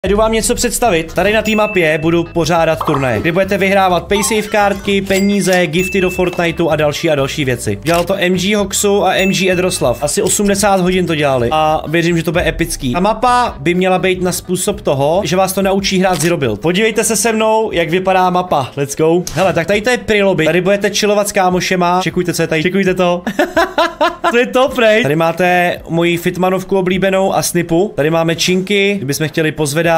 Jdu vám něco představit. Tady na té mapě budu pořádat turnaje, kdy budete vyhrávat paysafe kartky, peníze, gifty do Fortniteu a další věci. Dělal to MG Hoxu a MG Edroslav. Asi 80 hodin to dělali a věřím, že to bude epický. A mapa by měla být na způsob toho, že vás to naučí hrát Zero Build. Podívejte se se mnou, jak vypadá mapa. Let's go. Hele, tak tady to je pre-lobby. Tady budete chillovat s kámošema. Čekujte, co je tady. Čekujte to. To je top, right? Tady máte moji fitmanovku oblíbenou a snipu. Tady máme činky, kdybychom chtěli pozvedat.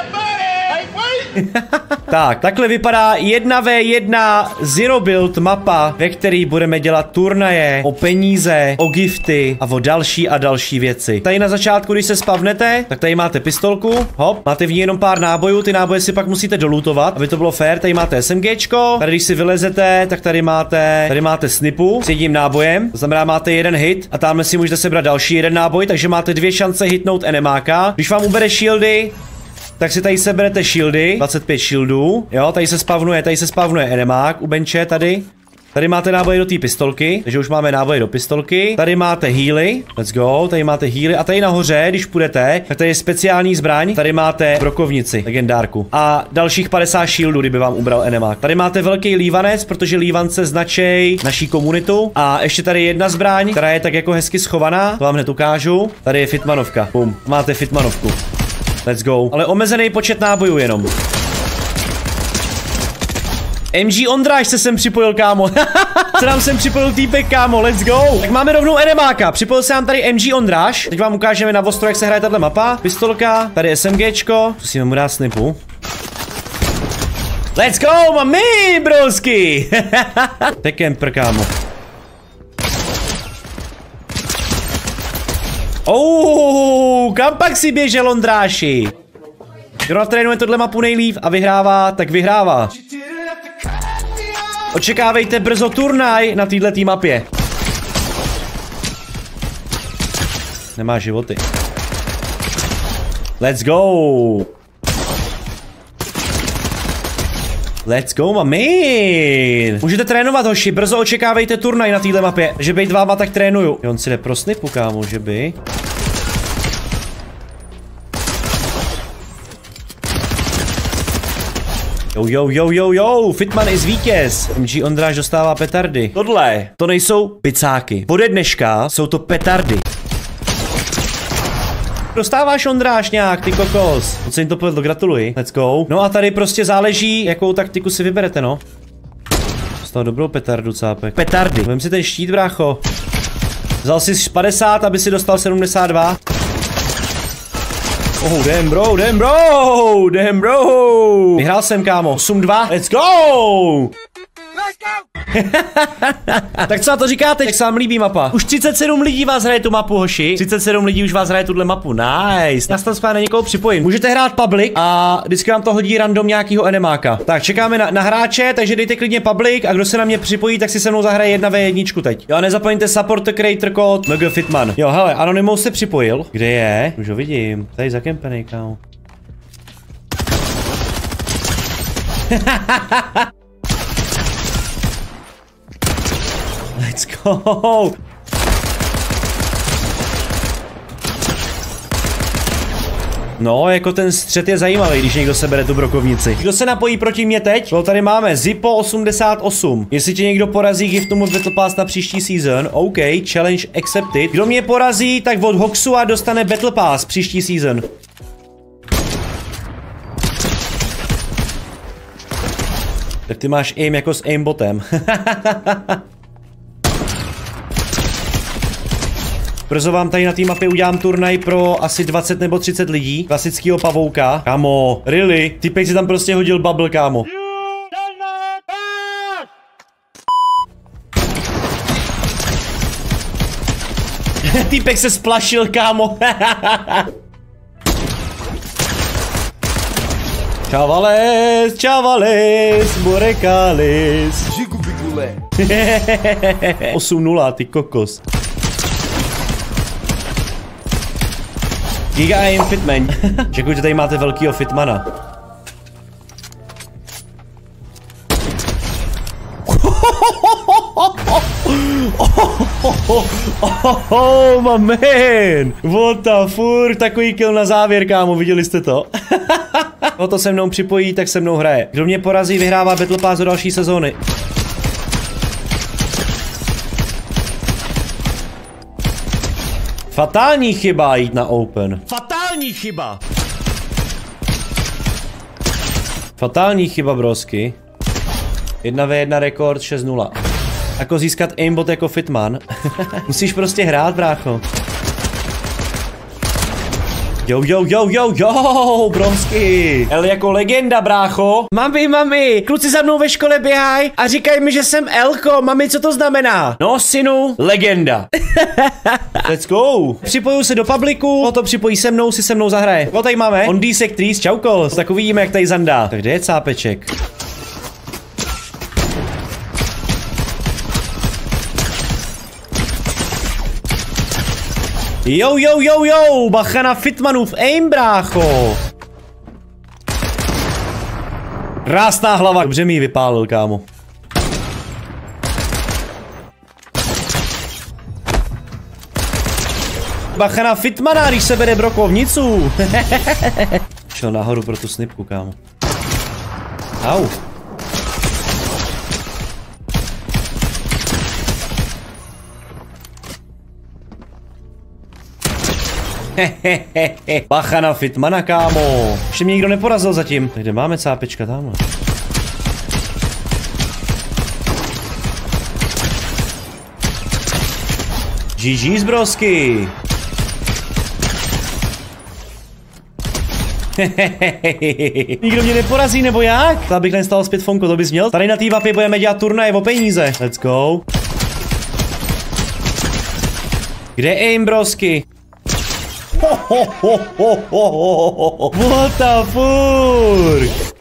Tak, takhle vypadá 1v1 Zero Build mapa, ve který budeme dělat turnaje o peníze, o gifty a o další věci. Tady na začátku, když se spavnete, tak tady máte pistolku, hop, máte v ní jenom pár nábojů, ty náboje si pak musíte dolutovat, aby to bylo fair. Tady máte SMGčko, tady když si vylezete, tak tady máte snipu s jedním nábojem, to znamená máte jeden hit a tamhle si můžete sebrat další jeden náboj, takže máte 2 šance hitnout enemáka. Když vám ubere shieldy, tak si tady seberete shieldy, 25 shieldů, jo, tady se spavnuje enemák u benče tady. Tady máte náboje do té pistolky, takže už máme náboje do pistolky. Tady máte healy, let's go, tady máte healy a tady nahoře, když půjdete, tak tady je speciální zbraň, tady máte brokovnici, legendárku. A dalších 50 shieldů, kdyby vám ubral enemák. Tady máte velký lívanec, protože lívance značej naší komunitu. A ještě tady jedna zbraň, která je tak jako hezky schovaná, to vám hned ukážu. Tady je fitmanovka, bum, máte fitmanovku. Let's go. Ale omezený počet nábojů jenom. MG Ondráš se sem připojil, kámo. Se nám sem připojil týpek, kámo. Let's go. Tak máme rovnou enemáka. Připojil se nám tady MG Ondráš. Teď vám ukážeme na ostro, jak se hraje tato mapa. Pistolka, tady SMGčko. Musíme mu dát snipu. Let's go, mami, brosky. Tekemper, kámo. Kam pak si běžel, Ondráši? Kdo natrénuje tohle mapu nejlíp a vyhrává, tak vyhrává. Očekávejte brzo turnaj na této mapě. Nemá životy. Let's go. Let's go, mamin. Můžete trénovat, hoši, brzo očekávejte turnaj na této mapě. Že bejt váma, tak trénuju. On si jde pro snipu, kámo, že by. Jo, Fitman je vítěz. MG Ondráš dostává petardy. Tohle, to nejsou picáky. Ode dneška jsou to petardy. Dostáváš, Ondráš, nějak, ty kokos. Moc se jim to povedlo, gratuluji. Let's go. No a tady prostě záleží, jakou taktiku si vyberete, no. Dostal dobrou petardu, cápek. Petardy. Vem si ten štít, brácho. Vzal si 50, aby si dostal 72. Oh, damn bro. Vyhrál jsem, kámo. 8-2. Let's go. Tak co na to říkáte, jak se vám líbí mapa? Už 37 lidí vás hraje tu mapu, hoši. 37 lidí už vás hraje tuhle mapu, nice. Já se na někoho připojím. Můžete hrát public a vždycky vám to hodí random nějakýho enemáka. Tak čekáme na hráče, takže dejte klidně public a kdo se na mě připojí, tak si se mnou zahraje 1v1 teď. Jo, a nezapomeňte support the creator code MG Fitman. Jo, hele, Anonymous se připojil. Kde je? Už ho vidím. Tady zakempenej, kámo. Let's go! No, jako ten střet je zajímavý, když někdo sebere tu brokovnici. Kdo se napojí proti mě teď? No, tady máme Zippo 88. Jestli tě někdo porazí, gift mu Battle Pass na příští season. OK, challenge accepted. Kdo mě porazí, tak od Hoxu a dostane Battle Pass příští season. Tak ty máš aim jako s aimbotem. Brzo vám tady na té mapě udělám turnaj pro asi 20 nebo 30 lidí. Klasickýho pavouka. Kámo, really? Typek si tam prostě hodil bubble, kámo. Typek se splašil, kámo. Chavales, borecalis. 8-0, ty kokos. Giga aim Fitman. Čekujte, tady máte velkýho Fitmana. my man. What the fur, takový kill na závěr, kámo, viděli jste to? Kdo to se mnou připojí, tak se mnou hraje. Kdo mě porazí, vyhrává Battle Pass do další sezóny. Fatální chyba jít na open. Fatální chyba. Fatální chyba, brosky. 1v1 rekord 6-0. Jako získat aimbot jako Fitman. Musíš prostě hrát, brácho. Jo, bronsky. L jako legenda, brácho. Mami, kluci za mnou ve škole běhají a říkají mi, že jsem Elko. Mami, co to znamená? No, synu, legenda. Let's go. Připoju se do publiku, o to připojí se mnou, si se mnou zahraje. O, tady máme On Dísek Trees, čaukos. Tak uvidíme, jak tady zandá. Tak kde je cápeček? Jo, bacha na Fitmanův aim, brácho. Krásná hlava, dobře mi ji vypálil, kámo. Bacha na Fitmana, když se bere brokovnicu. Šel nahoru pro tu snipku, kámo. Au. Bacha na Fitmana, kámo. Ještě mě nikdo neporazil zatím. Kde máme cápečka, tamhle. GG's, brosky. Nikdo mě neporazí, nebo jak? To abych nestal zpět fonko, to bys měl. Tady na té mapě budeme dělat turnaje o peníze. Let's go. Kde aim, brosky? What the fuck?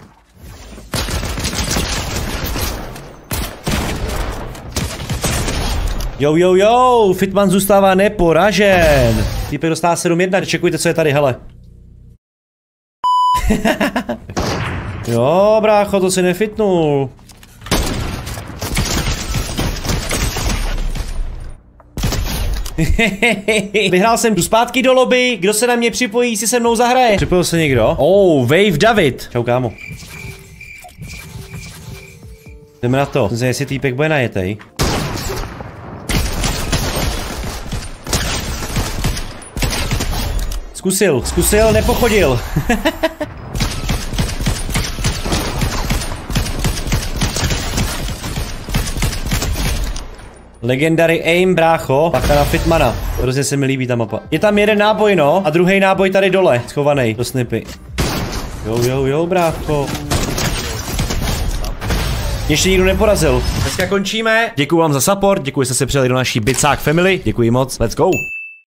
Jo, Fitman zůstává neporažen. Týpek dostává 7-1, čekujte, co je tady, hele. Jo, brácho, to si nefitnul. Vyhrál jsem tu zpátky do lobby, kdo se na mě připojí, si se mnou zahraje. Připojil se někdo? Wave David. Čau, kámo. Jdeme na to. Myslím, jestli týpek bude najetej. Zkusil, nepochodil. Legendary aim, brácho. Bacha na Fitmana. Hrozně se mi líbí ta mapa. Je tam jeden náboj, no. A druhý náboj tady dole. Schovaný do snipy. Jo, brácho. Ještě nikdo neporazil. Dneska končíme. Děkuji vám za support. Děkuji, že jste se přijeli do naší Bicák family. Děkuji moc. Let's go.